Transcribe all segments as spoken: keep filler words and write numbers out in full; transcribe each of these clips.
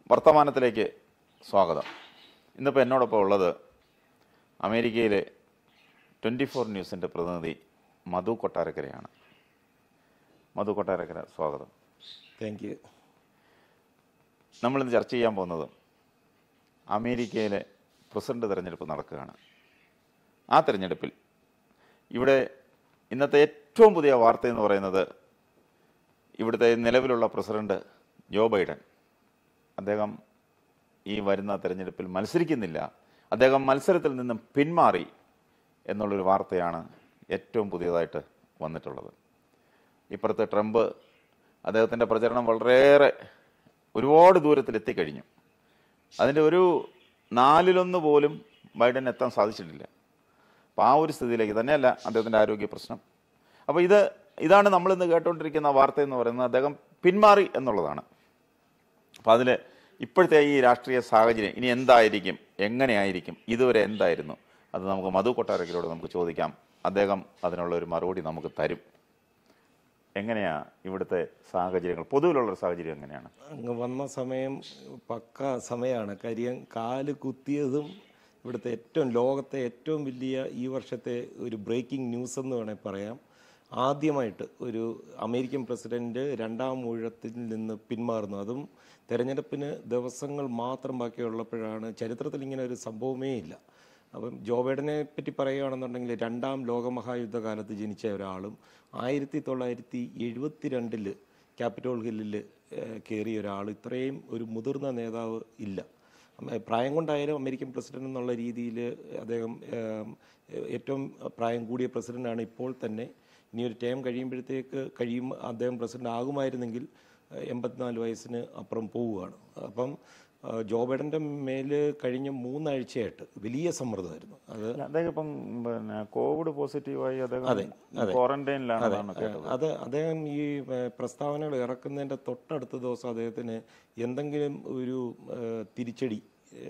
വർത്തമാനത്തിലേക്ക് സ്വാഗതം. ഇന്നിപ്പോൾ എന്നോടൊപ്പം ഉള്ളത് അമേരിക്കയിലെ ട്വൻറ്റി ഫോർ ന്യൂസിൻ്റെ പ്രതിനിധി മധു കൊട്ടാരക്കരയാണ്. മധു കൊട്ടാരക്കര, സ്വാഗതം. Thank you. നമ്മളിന്ന് ചർച്ച ചെയ്യാൻ പോകുന്നത് അമേരിക്കയിലെ പ്രസിഡന്റ് തിരഞ്ഞെടുപ്പ് നടക്കുകയാണ്. ആ തിരഞ്ഞെടുപ്പിൽ ഇവിടെ ഇന്നത്തെ ഏറ്റവും പുതിയ വാർത്ത എന്ന് പറയുന്നത് ഇവിടുത്തെ നിലവിലുള്ള പ്രസിഡന്റ് ജോ ബൈഡൻ, അദ്ദേഹം ഈ വരുന്ന തിരഞ്ഞെടുപ്പിൽ മത്സരിക്കുന്നില്ല, അദ്ദേഹം മത്സരത്തിൽ നിന്നും പിന്മാറി എന്നുള്ളൊരു വാർത്തയാണ് ഏറ്റവും പുതിയതായിട്ട് വന്നിട്ടുള്ളത്. ഇപ്പുറത്ത് ട്രംപ് അദ്ദേഹത്തിൻ്റെ പ്രചരണം വളരെയേറെ ഒരുപാട് ദൂരത്തിലെത്തിക്കഴിഞ്ഞു. അതിൻ്റെ ഒരു നാലിലൊന്ന് പോലും ബൈഡൻ എത്താൻ സാധിച്ചിട്ടില്ല. അപ്പോൾ ആ ഒരു സ്ഥിതിയിലേക്ക് തന്നെയല്ല അദ്ദേഹത്തിൻ്റെ ആരോഗ്യ പ്രശ്നം. അപ്പോൾ ഇത് ഇതാണ് നമ്മളിന്ന് കേട്ടുകൊണ്ടിരിക്കുന്ന വാർത്ത എന്ന് പറയുന്നത്, അദ്ദേഹം പിന്മാറി എന്നുള്ളതാണ്. അപ്പോൾ അതിൽ ഇപ്പോഴത്തെ ഈ രാഷ്ട്രീയ സാഹചര്യം ഇനി എന്തായിരിക്കും, എങ്ങനെയായിരിക്കും, ഇതുവരെ എന്തായിരുന്നു, അത് നമുക്ക് മധു കൊട്ടാരക്കരോട് നമുക്ക് ചോദിക്കാം. അദ്ദേഹം അതിനുള്ള ഒരു മറുപടി നമുക്ക് തരും. എങ്ങനെയാണ് ഇവിടുത്തെ സാഹചര്യങ്ങൾ, പൊതുവിലുള്ളൊരു സാഹചര്യം എങ്ങനെയാണ്? അങ്ങ് വന്ന സമയം പക്ക സമയമാണ്. കാര്യം കാല് കുത്തിയതും ഇവിടുത്തെ ഏറ്റവും ലോകത്തെ ഏറ്റവും വലിയ ഈ വർഷത്തെ ഒരു ബ്രേക്കിംഗ് ന്യൂസ് എന്ന് വേണേൽ പറയാം. ആദ്യമായിട്ട് ഒരു അമേരിക്കൻ പ്രസിഡന്റ് രണ്ടാം ഊഴത്തിൽ നിന്ന് പിന്മാറുന്നു. അതും തെരഞ്ഞെടുപ്പിന് ദിവസങ്ങൾ മാത്രം ബാക്കിയുള്ളപ്പോഴാണ്. ചരിത്രത്തിൽ ഇങ്ങനെ ഒരു സംഭവമേ ഇല്ല. അപ്പം ജോ ബൈഡനെ പറ്റി പറയുകയാണെന്നുണ്ടെങ്കിൽ രണ്ടാം ലോകമഹായുദ്ധകാലത്ത് ജനിച്ച ഒരാളും ആയിരത്തി തൊള്ളായിരത്തി എഴുപത്തി രണ്ടില് ക്യാപിറ്റോൾ ഹില്ലിൽ കയറിയ ഒരാൾ, ഇത്രയും ഒരു മുതിർന്ന നേതാവ് ഇല്ല. പ്രായം കൊണ്ടായാലും അമേരിക്കൻ പ്രസിഡന്റ് എന്നുള്ള രീതിയിൽ അദ്ദേഹം ഏറ്റവും പ്രായം കൂടിയ പ്രസിഡന്റാണ് ഇപ്പോൾ തന്നെ. ഇനി ഒരു ടൈം കഴിയുമ്പോഴത്തേക്ക് കഴിയും അദ്ദേഹം പ്രസിഡന്റ് ആകുമായിരുന്നെങ്കിൽ എൺപത്തിനാല് വയസ്സിന് അപ്പുറം പോവുകയാണ്. അപ്പം ജോ ബൈഡൻ്റെ മേൽ കഴിഞ്ഞ മൂന്നാഴ്ചയായിട്ട് വലിയ സമ്മർദ്ദമായിരുന്നു. അത് അദ്ദേഹം ഇപ്പം പിന്നെ കോവിഡ് പോസിറ്റീവായി അദ്ദേഹം ക്വാറന്റൈനിലാണ്. അത് അദ്ദേഹം ഈ പ്രസ്താവനകൾ ഇറക്കുന്നതിൻ്റെ തൊട്ടടുത്ത ദിവസം അദ്ദേഹത്തിന് എന്തെങ്കിലും ഒരു തിരിച്ചടി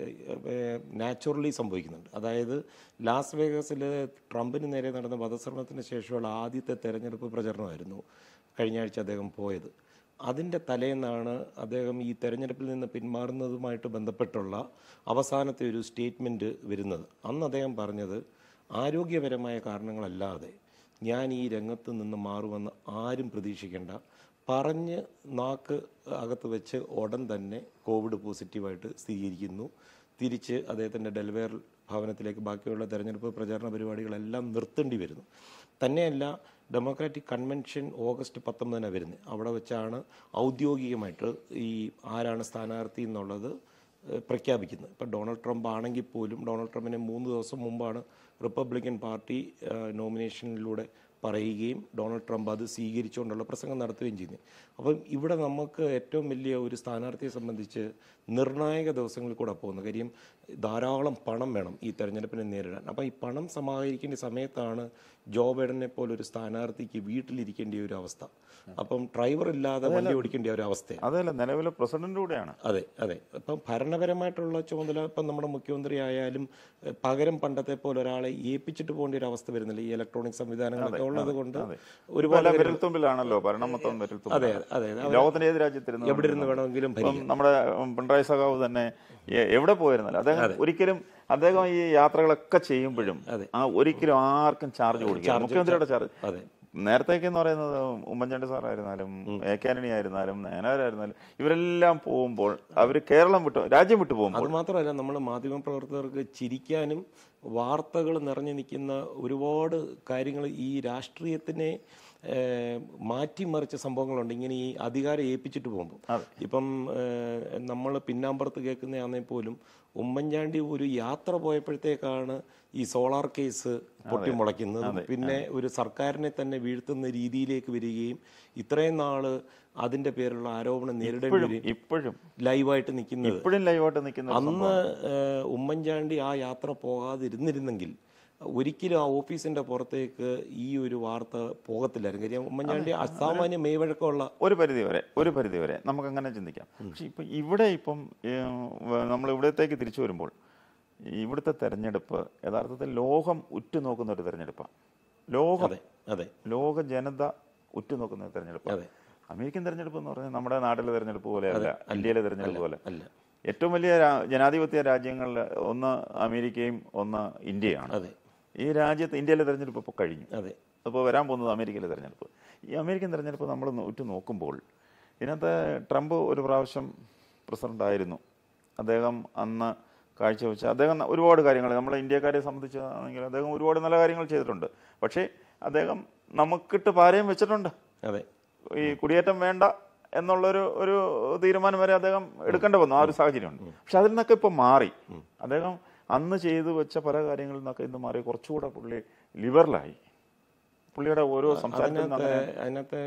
നാച്ചുറലി സംഭവിക്കുന്നുണ്ട്. അതായത് ലാസ് വേഗസിൽ ട്രംപിന് നേരെ നടന്ന വധശ്രമത്തിന് ശേഷമുള്ള ആദ്യത്തെ തെരഞ്ഞെടുപ്പ് പ്രചരണമായിരുന്നു കഴിഞ്ഞ ആഴ്ച അദ്ദേഹം പോയത്. അതിൻ്റെ തലേന്നാണ് അദ്ദേഹം ഈ തെരഞ്ഞെടുപ്പിൽ നിന്ന് പിന്മാറുന്നതുമായിട്ട് ബന്ധപ്പെട്ടുള്ള അവസാനത്തെ ഒരു സ്റ്റേറ്റ്മെൻറ്റ് വരുന്നത്. അന്ന് അദ്ദേഹം പറഞ്ഞത്, ആരോഗ്യപരമായ കാരണങ്ങളല്ലാതെ ഞാൻ ഈ രംഗത്ത് നിന്ന് മാറുമെന്ന് ആരും പ്രതീക്ഷിക്കേണ്ട. പറഞ്ഞ് നാക്ക് അകത്ത് വെച്ച് ഉടൻ തന്നെ കോവിഡ് പോസിറ്റീവായിട്ട് സ്ഥിരീകരിക്കുന്നു. തിരിച്ച് അദ്ദേഹത്തിൻ്റെ ഡെൽവേർ ഭവനത്തിലേക്ക് ബാക്കിയുള്ള തെരഞ്ഞെടുപ്പ് പ്രചാരണ പരിപാടികളെല്ലാം നിർത്തേണ്ടി വരുന്നു. തന്നെയല്ല, ഡെമോക്രാറ്റിക് കൺവെൻഷൻ ഓഗസ്റ്റ് പത്തൊമ്പതിനാണ് വരുന്നത്. അവിടെ വെച്ചാണ് ഔദ്യോഗികമായിട്ട് ഈ ആരാണ് സ്ഥാനാർത്ഥി എന്നുള്ളത് പ്രഖ്യാപിക്കുന്നത്. ഇപ്പോൾ ഡൊണാൾഡ് ട്രംപ് ആണെങ്കിൽ പോലും ഡൊണാൾഡ് ട്രംപിനെ മൂന്ന് ദിവസം മുമ്പാണ് റിപ്പബ്ലിക്കൻ പാർട്ടി നോമിനേഷനിലൂടെ പറയുകയും ഡൊണാൾഡ് ട്രംപ് അത് സ്വീകരിച്ചുകൊണ്ടുള്ള പ്രസംഗം നടത്തുകയും ചെയ്യുന്നത്. അപ്പം ഇവിടെ നമുക്ക് ഏറ്റവും വലിയ ഒരു സ്ഥാനാർത്ഥിയെ സംബന്ധിച്ച് നിർണായക ദിവസങ്ങളിൽ കൂടെ പോകുന്ന കാര്യം, ധാരാളം പണം വേണം ഈ തെരഞ്ഞെടുപ്പിനെ നേരിടാൻ. അപ്പം ഈ പണം സമാഹരിക്കേണ്ട സമയത്താണ് ജോ ബൈഡനെ പോലൊരു സ്ഥാനാർത്ഥിക്ക് വീട്ടിലിരിക്കേണ്ട ഒരു അവസ്ഥ. അപ്പം ഡ്രൈവർ ഇല്ലാതെ വണ്ടി ഓടിക്കേണ്ട ഒരു അവസ്ഥയാണ്. അതല്ല, നിലവിലെ പ്രസിഡന്റ് കൂടെയാണ്. അതെ അതെ ഇപ്പം ഭരണപരമായിട്ടുള്ള ചുമതല ഇപ്പം നമ്മുടെ മുഖ്യമന്ത്രി ആയാലും പകരം പണ്ടത്തെ പോലെ ഒരാളെ ഏൽപ്പിച്ചിട്ട് പോകേണ്ട ഒരു അവസ്ഥ വരുന്നില്ല. ഈ ഇലക്ട്രോണിക് സംവിധാനങ്ങളൊക്കെ ഉള്ളത് കൊണ്ട് ഒരുപാട് വിരൽത്തുമ്പിലാണല്ലോ ഭരണം മൊത്തം. അതെ അതെ ലോകത്തിന്റെ ഏത് രാജ്യത്തിരുന്ന് എവിടെ ഇരുന്ന് വേണമെങ്കിലും നമ്മുടെ പിണറായി സഖാവ് തന്നെ എവിടെ പോയിരുന്നല്ലോ, അദ്ദേഹം ഒരിക്കലും അദ്ദേഹം ഈ യാത്രകളൊക്കെ ചെയ്യുമ്പോഴും ആ ഒരിക്കലും ആർക്കും ചാർജ് കൊടുക്കില്ല. മുഖ്യമന്ത്രിയുടെ ചാർജ് നേരത്തേക്ക് എന്ന് പറയുന്നത് ഉമ്മൻചാണ്ടി സാറായിരുന്നാലും എ കെ ആന്റണി ആയിരുന്നാലും നയനാരായിരുന്നാലും ഇവരെല്ലാം പോകുമ്പോൾ അവർ കേരളം വിട്ടു രാജ്യം വിട്ടു പോകുമ്പോൾ. അത് മാത്രമല്ല, നമ്മൾ മാധ്യമപ്രവർത്തകർക്ക് ചിരിക്കാനും വാർത്തകൾ നിറഞ്ഞു നിൽക്കുന്ന ഒരുപാട് കാര്യങ്ങൾ ഈ രാഷ്ട്രീയത്തിനെ മാറ്റിമറിച്ച സംഭവങ്ങളുണ്ട്. ഇങ്ങനെ ഈ അധികാരം ഏൽപ്പിച്ചിട്ട് പോകുമ്പോൾ ഇപ്പം നമ്മൾ പിന്നാമ്പുറത്ത് കേൾക്കുന്നതാണെങ്കിൽ പോലും ഉമ്മൻചാണ്ടി ഒരു യാത്ര പോയപ്പോഴത്തേക്കാണ് ഈ സോളാർ കേസ് പൊട്ടിമുളയ്ക്കുന്നത്. പിന്നെ ഒരു സർക്കാരിനെ തന്നെ വീഴ്ത്തുന്ന രീതിയിലേക്ക് വരികയും ഇത്രയും നാള് അതിന്റെ പേരിലുള്ള ആരോപണം നേരിടേണ്ടി ഇപ്പോഴും ലൈവായിട്ട് നിൽക്കുന്നത്. ഇപ്പോഴും ലൈവായിട്ട് നിൽക്കുന്നത്. അന്ന് ഉമ്മൻചാണ്ടി ആ യാത്ര പോകാതിരുന്നിരുന്നെങ്കിൽ ഒരിക്കലും ആ ഓഫീസിന്റെ പുറത്തേക്ക് ഈ ഒരു വാർത്ത പോകത്തില്ലായിരുന്നു. കാര്യം ഉമ്മൻചാണ്ടി അസാമാന്യ മെയ്വഴക്കമുള്ള ഒരു പരിധി വരെ ഒരു പരിധി വരെ നമുക്ക് അങ്ങനെ ചിന്തിക്കാം. പക്ഷെ ഇപ്പം ഇവിടെ ഇപ്പം നമ്മൾ ഇവിടത്തേക്ക് തിരിച്ചു വരുമ്പോൾ ഇവിടുത്തെ തെരഞ്ഞെടുപ്പ് യഥാർത്ഥത്തിൽ ലോകം ഉറ്റുനോക്കുന്ന ഒരു തെരഞ്ഞെടുപ്പാണ്. ലോകം ലോക ജനത ഉറ്റുനോക്കുന്ന ഒരു തെരഞ്ഞെടുപ്പ്. അമേരിക്കൻ തെരഞ്ഞെടുപ്പ് എന്ന് പറഞ്ഞാൽ നമ്മുടെ നാട്ടിലെ തെരഞ്ഞെടുപ്പ് പോലെ അല്ല, ഇന്ത്യയിലെ തെരഞ്ഞെടുപ്പ് പോലെ അല്ല. ഏറ്റവും വലിയ രാ- ജനാധിപത്യ രാജ്യങ്ങളിൽ ഒന്ന് അമേരിക്കയും ഒന്ന് ഇന്ത്യയാണ്. അതെ ഈ രാജ്യത്ത് ഇന്ത്യയിലെ തെരഞ്ഞെടുപ്പ് ഇപ്പോൾ കഴിഞ്ഞു. അതെ അപ്പോൾ വരാൻ പോകുന്നത് അമേരിക്കയിലെ തെരഞ്ഞെടുപ്പ്. ഈ അമേരിക്കൻ തെരഞ്ഞെടുപ്പ് നമ്മൾ ഉറ്റു നോക്കുമ്പോൾ ഇതിനകത്ത് ട്രംപ് ഒരു പ്രാവശ്യം പ്രസിഡൻ്റായിരുന്നു. അദ്ദേഹം അന്ന് കാഴ്ചവെച്ച അദ്ദേഹം ഒരുപാട് കാര്യങ്ങൾ നമ്മൾ ഇന്ത്യക്കാരെ സംബന്ധിച്ചാണെങ്കിൽ അദ്ദേഹം ഒരുപാട് നല്ല കാര്യങ്ങൾ ചെയ്തിട്ടുണ്ട്. പക്ഷേ അദ്ദേഹം നമുക്കിട്ട് പാരയും വെച്ചിട്ടുണ്ട്. അതെ ഈ കുടിയേറ്റം വേണ്ട എന്നുള്ളൊരു ഒരു തീരുമാനം വരെ അദ്ദേഹം എടുക്കേണ്ടി വന്നു. ആ ഒരു സാഹചര്യമുണ്ട്. പക്ഷെ അതിൽ നിന്നൊക്കെ ഇപ്പോൾ മാറി. അദ്ദേഹം അന്ന് ചെയ്തു വെച്ച പല കാര്യങ്ങളിൽ നിന്നൊക്കെ ഇന്ന് മാറി കുറച്ചുകൂടെ പുള്ളി ലിബറലായി. പുള്ളിയുടെ ഓരോ സംസാരത്തിൽ അതിനകത്ത് അതിനകത്ത്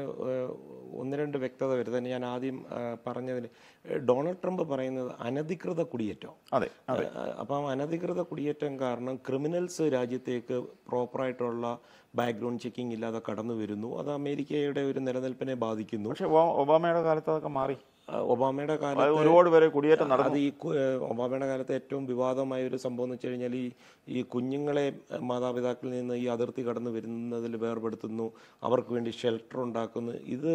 ഒന്ന് രണ്ട് വ്യക്തത വരുന്നത് ഞാൻ ആദ്യം പറഞ്ഞതിൽ ഡൊണാൾഡ് ട്രംപ് പറയുന്നത് അനധികൃത കുടിയേറ്റം. അതെ അതെ അപ്പം അനധികൃത കുടിയേറ്റം കാരണം ക്രിമിനൽസ് രാജ്യത്തേക്ക് പ്രോപ്പറായിട്ടുള്ള ബാക്ക്ഗ്രൗണ്ട് ചെക്കിംഗ് ഇല്ലാതെ കടന്നു വരുന്നു. അത് അമേരിക്കയുടെ ഒരു നിലനിൽപ്പിനെ ബാധിക്കുന്നു. പക്ഷെ ഒബാമയുടെ കാലത്ത് അതൊക്കെ മാറി. ഒബാമയുടെ കാലത്ത് ഒരുപാട് പേരെ കുടിയേറ്റം നടന്നു. അത് ഈ ഒബാമയുടെ കാലത്ത് ഏറ്റവും വിവാദമായ ഒരു സംഭവം എന്ന് വെച്ച് കഴിഞ്ഞാൽ ഈ ഈ കുഞ്ഞുങ്ങളെ മാതാപിതാക്കളിൽ നിന്ന് ഈ അതിർത്തി കടന്നു വരുന്നതിൽ വേർപെടുത്തുന്നു, അവർക്ക് വേണ്ടി ഷെൽട്ടർ ഉണ്ടാക്കുന്നു. ഇത്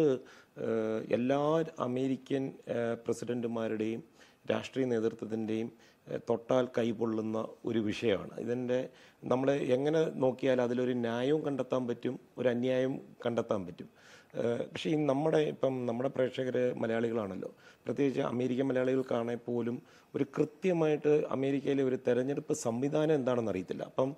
എല്ലാ അമേരിക്കൻ പ്രസിഡന്റുമാരുടെയും രാഷ്ട്രീയ നേതൃത്വത്തിൻ്റെയും തൊട്ടാൽ കൈപൊള്ളുന്ന ഒരു വിഷയമാണ്. ഇതിൻ്റെ നമ്മൾ എങ്ങനെ നോക്കിയാൽ അതിലൊരു ന്യായവും കണ്ടെത്താൻ പറ്റും, ഒരു അന്യായവും കണ്ടെത്താൻ പറ്റും. പക്ഷേ ഈ നമ്മുടെ ഇപ്പം നമ്മുടെ പ്രേക്ഷകർ മലയാളികളാണല്ലോ, പ്രത്യേകിച്ച് അമേരിക്കൻ മലയാളികൾക്കാണെങ്കിൽ പോലും ഒരു കൃത്യമായിട്ട് അമേരിക്കയിലെ ഒരു തെരഞ്ഞെടുപ്പ് സംവിധാനം എന്താണെന്ന് അറിയത്തില്ല. അപ്പം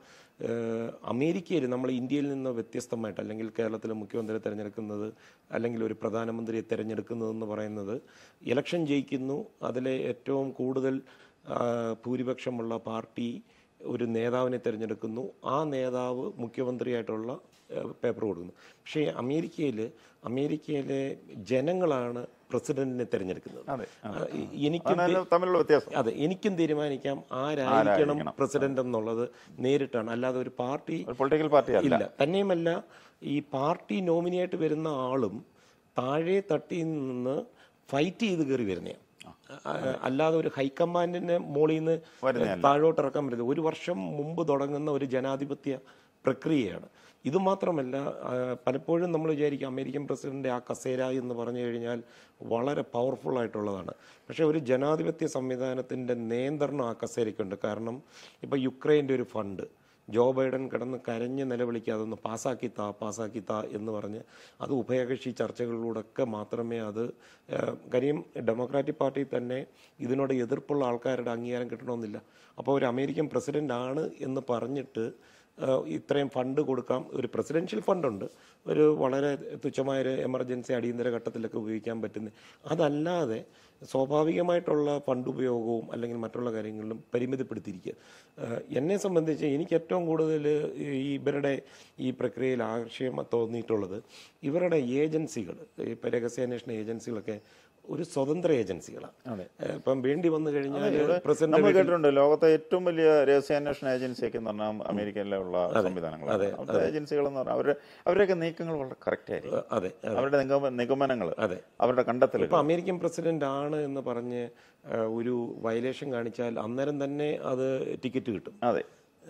അമേരിക്കയിൽ നമ്മൾ ഇന്ത്യയിൽ നിന്ന് വ്യത്യസ്തമായിട്ട് അല്ലെങ്കിൽ കേരളത്തിലെ മുഖ്യമന്ത്രിയെ തിരഞ്ഞെടുക്കുന്നത് അല്ലെങ്കിൽ ഒരു പ്രധാനമന്ത്രിയെ തിരഞ്ഞെടുക്കുന്നതെന്ന് പറയുന്നത് ഇലക്ഷൻ ജയിക്കുന്നു, അതിലെ ഏറ്റവും കൂടുതൽ ഭൂരിപക്ഷമുള്ള പാർട്ടി ഒരു നേതാവിനെ തിരഞ്ഞെടുക്കുന്നു, ആ നേതാവ് മുഖ്യമന്ത്രിയായിട്ടുള്ള പേപ്പർ കൊടുക്കുന്നു. പക്ഷേ അമേരിക്കയിൽ അമേരിക്കയിലെ ജനങ്ങളാണ് പ്രസിഡന്റിനെ തിരഞ്ഞെടുക്കുന്നത്. എനിക്കും തമ്മിലുള്ള വ്യത്യാസം അതെ എനിക്കും തീരുമാനിക്കാം ആരായിരിക്കണം പ്രസിഡന്റ് എന്നുള്ളത് നേരിട്ടാണ്, അല്ലാതെ ഒരു പാർട്ടി പൊളിറ്റിക്കൽ പാർട്ടി ഇല്ല. തന്നെയുമല്ല ഈ പാർട്ടി നോമിനിയായിട്ട് വരുന്ന ആളും താഴെ തട്ടിൽ നിന്ന് ഫൈറ്റ് ചെയ്ത് കയറി വരുന്നതാണ്, അല്ലാതെ ഒരു ഹൈക്കമാൻഡിന്റെ മുകളിൽ നിന്ന് താഴോട്ട് ഇറക്കാൻ പറ്റുന്നത് ഒരു വർഷം മുമ്പ് തുടങ്ങുന്ന ഒരു ജനാധിപത്യ പ്രക്രിയയാണ്. ഇതുമാത്രമല്ല, പലപ്പോഴും നമ്മൾ വിചാരിക്കും അമേരിക്കൻ പ്രസിഡന്റ് ആ കസേര എന്ന് പറഞ്ഞു കഴിഞ്ഞാൽ വളരെ പവർഫുൾ ആയിട്ടുള്ളതാണ്. പക്ഷേ ഒരു ജനാധിപത്യ സംവിധാനത്തിൻ്റെ നിയന്ത്രണം ആ കസേരയ്ക്കുണ്ട്. കാരണം ഇപ്പോൾ യുക്രൈൻ്റെ ഒരു ഫണ്ട് ജോ ബൈഡൻ കിടന്ന് കരഞ്ഞ് നിലവിളിക്കുക, അതൊന്ന് പാസ്സാക്കി താ പാസ്സാക്കി താ എന്ന് പറഞ്ഞ് അത് ഉഭയകക്ഷി ചർച്ചകളിലൂടെയൊക്കെ മാത്രമേ അത് കാര്യം ഡെമോക്രാറ്റിക് പാർട്ടി തന്നെ ഇതിനോട് എതിർപ്പുള്ള ആൾക്കാരുടെ അംഗീകാരം കിട്ടണമെന്നില്ല. അപ്പോൾ ഒരു അമേരിക്കൻ പ്രസിഡന്റ് ആണ് എന്ന് പറഞ്ഞിട്ട് ഇത്രയും ഫണ്ട് കൊടുക്കാം, ഒരു പ്രസിഡൻഷ്യൽ ഫണ്ടുണ്ട്, ഒരു വളരെ തുച്ഛമായൊരു എമർജൻസി അടിയന്തര ഘട്ടത്തിലൊക്കെ ഉപയോഗിക്കാൻ പറ്റുന്ന, അതല്ലാതെ സ്വാഭാവികമായിട്ടുള്ള ഫണ്ട് ഉപയോഗവും അല്ലെങ്കിൽ മറ്റുള്ള കാര്യങ്ങളിലും പരിമിതപ്പെടുത്തിയിരിക്കുക. എന്നെ സംബന്ധിച്ച് എനിക്ക് ഏറ്റവും കൂടുതൽ ഈ ഇവരുടെ ഈ പ്രക്രിയയിൽ ആകർഷണം തോന്നിയിട്ടുള്ളത് ഇവരുടെ ഏജൻസികൾ, ഇപ്പോൾ രഹസ്യാന്വേഷണ ഏജൻസികളൊക്കെ ഒരു സ്വതന്ത്ര ഏജൻസികളാണ്. ഇപ്പം വേണ്ടി വന്നു കഴിഞ്ഞാൽ നമ്മൾ കേട്ടിട്ടുണ്ട് ലോകത്തെ ഏറ്റവും വലിയ രഹസ്യാന്വേഷണ ഏജൻസിയൊക്കെ എന്ന് പറഞ്ഞാൽ അമേരിക്കയിലുള്ള സംവിധാനങ്ങൾ, ഏജൻസികൾ എന്ന് പറഞ്ഞാൽ അവരുടെ അവരുടെയൊക്കെ നീക്കങ്ങൾ വളരെ കറക്റ്റ് ആയിരിക്കും. അതെ, അവരുടെ നിഗമനങ്ങൾ, അതെ, അവരുടെ കണ്ടെത്തൽ. ഇപ്പൊ അമേരിക്കൻ പ്രസിഡന്റ് ആണ് എന്ന് പറഞ്ഞ് ഒരു വയലേഷൻ കാണിച്ചാൽ അന്നേരം തന്നെ അത് ടിക്കറ്റ് കിട്ടും. അതെ,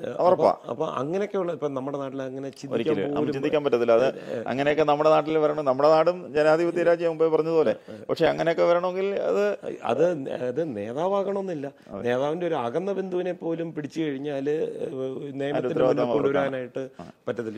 അപ്പൊ അങ്ങനെയൊക്കെയുള്ള ഇപ്പൊ നമ്മുടെ നാട്ടിൽ അങ്ങനെ ചിന്തിക്കാൻ പറ്റത്തില്ല. അത് അങ്ങനെയൊക്കെ നമ്മുടെ നാട്ടിൽ വരണം. നമ്മുടെ നാടും ജനാധിപത്യ രാജ്യം മുമ്പേ പറഞ്ഞതുപോലെ. പക്ഷെ അങ്ങനെയൊക്കെ വരണമെങ്കിൽ അത് അത് അത് നേതാവാകണമെന്നില്ല. നേതാവിന്റെ ഒരു അകന്ന ബന്ധുവിനെ പോലും പിടിച്ചു കഴിഞ്ഞാല് നിയമത്തിന് മുന്നിൽ കൊണ്ടുവരാനായിട്ട് പറ്റത്തില്ല.